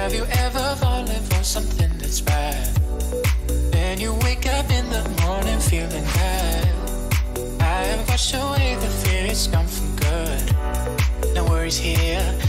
Have you ever fallen for something that's bad? Then you wake up in the morning feeling bad. I have washed away the fear, it's gone for good. No worries here,